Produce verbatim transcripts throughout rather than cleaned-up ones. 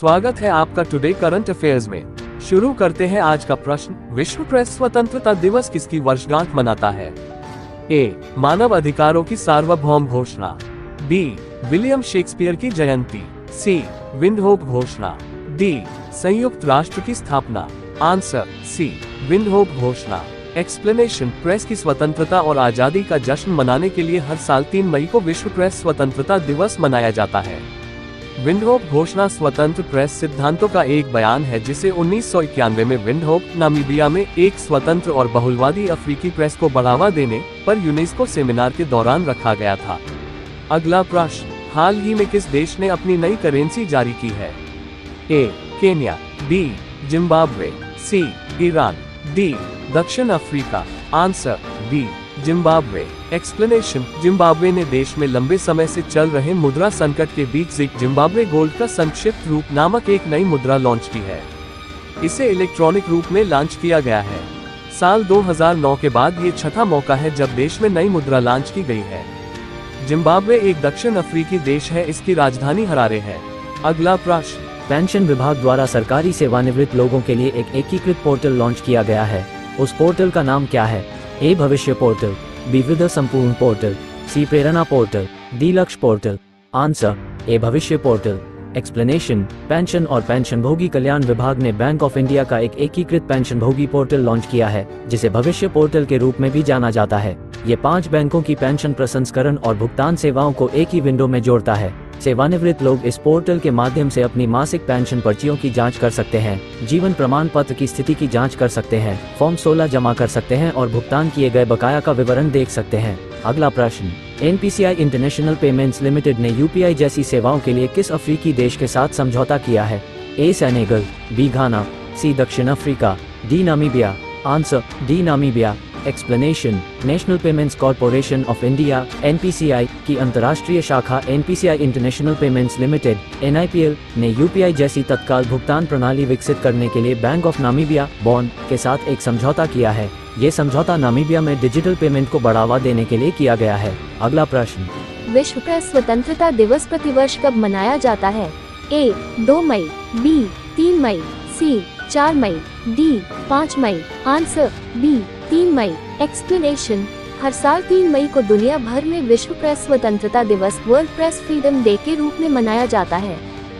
स्वागत है आपका टुडे करंट अफेयर्स में। शुरू करते हैं आज का प्रश्न। विश्व प्रेस स्वतंत्रता दिवस किसकी वर्षगांठ मनाता है? ए. मानव अधिकारों की सार्वभौम घोषणा। बी. विलियम शेक्सपियर की जयंती। सी. विंडहोक घोषणा। डी. संयुक्त राष्ट्र की स्थापना। Answer C. विंडहोक घोषणा। एक्सप्लेनेशन। प्रेस की स्वतंत्रता और आजादी का जश्न मनाने के लिए हर साल तीन मई को विश्व प्रेस स्वतंत्रता दिवस मनाया जाता है। विंडहोक घोषणा स्वतंत्र प्रेस सिद्धांतों का एक बयान है जिसे उन्नीस सौ इक्यानवे में विंडहोक नामीबिया में एक स्वतंत्र और बहुलवादी अफ्रीकी प्रेस को बढ़ावा देने पर यूनेस्को सेमिनार के दौरान रखा गया था। अगला प्रश्न। हाल ही में किस देश ने अपनी नई करेंसी जारी की है? A. Kenya. B. Zimbabwe. C. Iran. D. दक्षिण Africa. Answer B. Zimbabwe. Explanation. Zimbabwe ने देश में लंबे समय से चल रहे मुद्रा संकट के बीच जिक जिम्बाब्वे गोल्ड का संक्षिप्त रूप नामक एक नई मुद्रा लॉन्च की है। इसे इलेक्ट्रॉनिक रूप में लॉन्च किया गया है। साल दो हज़ार नौ के बाद ये छठा मौका है जब देश में नई मुद्रा लॉन्च की गई है। जिम्बाब्वे एक दक्षिण अफ्रीकी देश है, इसकी राजधानी हरारे है। अगला प्रश्न। पेंशन विभाग द्वारा सरकारी सेवानिवृत्त लोगों के लिए एक एकीकृत पोर्टल लॉन्च किया गया है। उस पोर्टल का नाम क्या है? ए. Bhavishya portal. B. Vriddh Sampoorna portal. C. Prerana portal. D. Lakshya portal. Answer A. Bhavishya portal. Explanation. Pension और पेंशनभोगी कल्याण विभाग ने बैंक ऑफ इंडिया का एक एकीकृत पेंशनभोगी पोर्टल लॉन्च किया है जिसे भविष्य पोर्टल के रूप में भी जाना जाता है। ये पांच बैंकों की पेंशन प्रसंस्करण और भुगतान सेवाओं को एक ही विंडो में जोड़ता है। सेवानिवृत्त लोग इस पोर्टल के माध्यम से अपनी मासिक पेंशन पर्चियों की जांच कर सकते हैं, जीवन प्रमाण पत्र की स्थिति की जांच कर सकते हैं, फॉर्म सोलह जमा कर सकते हैं और भुगतान किए गए बकाया का विवरण देख सकते हैं। अगला प्रश्न। N P C I international payments limited ने यू पी आई जैसी सेवाओं के लिए किस अफ्रीकी देश के साथ समझौता किया है? A. Senegal. B. Ghana. C. दक्षिण Africa. D. Namibia. Answer D. Namibia. Explanation. National payments corporation of India N P C I की अंतर्राष्ट्रीय शाखा N P C I international payments limited N I P L ने U P I जैसी तत्काल भुगतान प्रणाली विकसित करने के लिए बैंक ऑफ नामीबिया बॉन के साथ एक समझौता किया है। ये समझौता नामीबिया में डिजिटल पेमेंट को बढ़ावा देने के लिए किया गया है। अगला प्रश्न। विश्व प्रेस स्वतंत्रता दिवस प्रतिवर्ष कब मनाया जाता है? ए. दो मई। बी. तीन मई। सी. चार मई। डी. पाँच मई। Answer B. तीन मई। एक्सप्लेनेशन। हर साल तीन मई को दुनिया भर में विश्व प्रेस स्वतंत्रता दिवस वर्ल्ड प्रेस फ्रीडम डे के रूप में मनाया जाता है।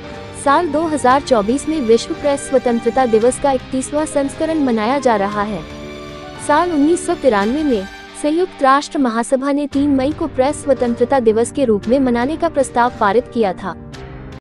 साल दो हज़ार चौबीस में विश्व प्रेस स्वतंत्रता दिवस का इकतीसवां संस्करण मनाया जा रहा है। साल उन्नीस सौ तिरानवे में संयुक्त राष्ट्र महासभा ने तीन मई को प्रेस स्वतंत्रता दिवस के रूप में मनाने का प्रस्ताव पारित किया था।